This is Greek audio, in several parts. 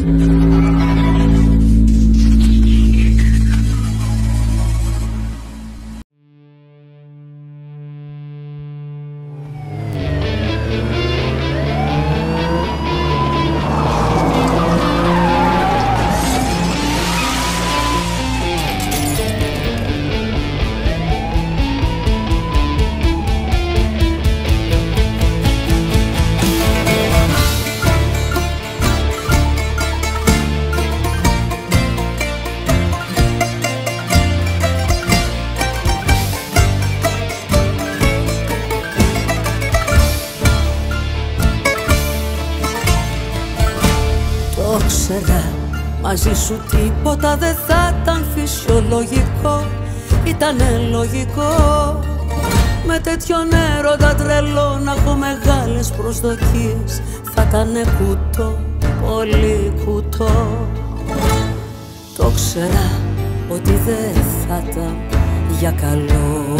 Μαζί σου τίποτα δεν θα ήταν φυσιολογικό, ήτανε λογικό. Με τέτοιον έρωτα τρελό να έχω μεγάλες προσδοκίες, θα ήτανε κουτό, πολύ κουτό. Το ξέρα ότι δεν θα ήταν για καλό.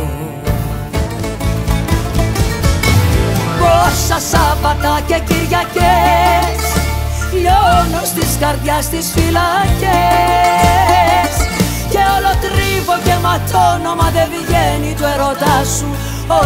Πόσα Σάββατα και Κυριακές λιώνω στις καρδιάς τις φυλακές και όλο τρίβω και ματώνω, μα δεν βγαίνει του ερώτα σου ο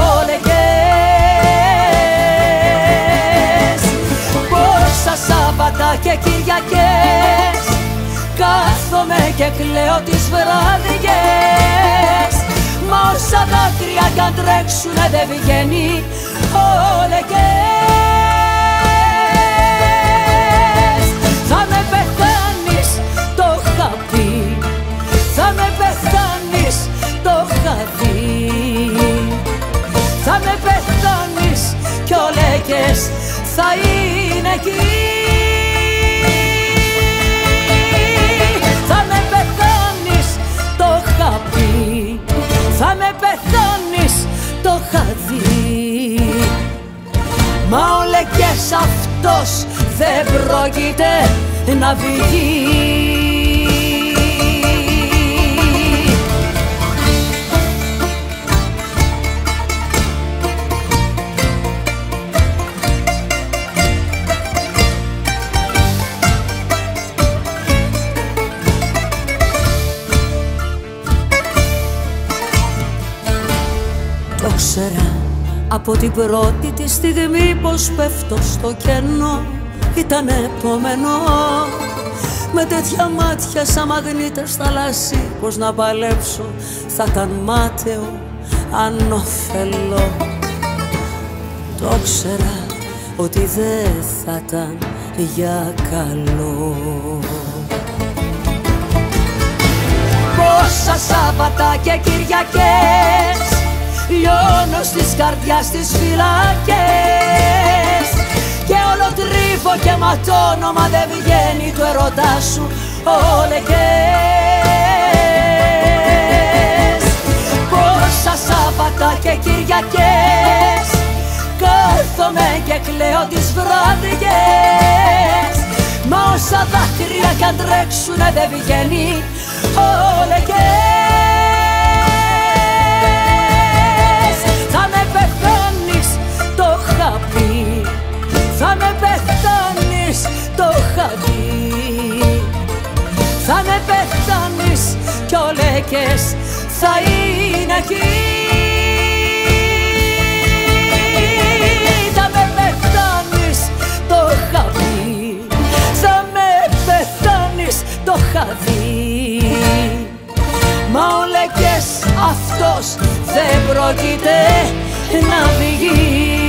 λεγές. Πόσα Σάββατα και Κυριακές κάθομαι και κλαίω τις βραδιές, μα όσα δάκρυα κι αν τρέξουνε δεν βγαίνει ο λεγές. Θα με πεθάνεις, το είχα πει, θα με πεθάνεις, το είχα δει. Θα με πεθάνεις κι ο Λέκες θα είναι εκεί. Θα με πεθάνεις, το είχα πει, θα με πεθάνεις, το είχα δει. Μα ο Λέκες αυτός δεν πρόκειται να βγει. Το ξέρα από την πρώτη τη στιγμή πως πέφτω στο κενό, ήταν επόμενο. Με τέτοια μάτια σαν μαγνήτες θαλάσσι, πως να παλέψω θα ήταν μάταιο, ανώφελο. Το ξέρα ότι δεν θα ήταν για καλό. Πόσα Σάββατα και Κυριακές λιώνω στις καρδιάς τις φυλακές και όλο τρίβω και ματώνω, μα δεν βγαίνει του ερώτα σου ο λεγές. Πόσα Σάββατα και Κυριακές κάθομαι και κλαίω τις βραδιές, μα όσα δάκρυα κι αν τρέξουνε δεν βγαίνει ο λεγές. Θα με πεθάνεις, το είχα πει, θα με πεθάνεις, το είχα δει. Θα με πεθάνεις κι ο Λέκες θα είναι εκεί. Θα με πεθάνεις, το είχα πει, θα με πεθάνεις, το είχα δει. Μα ο Λέκες αυτός δεν πρόκειται να βγει.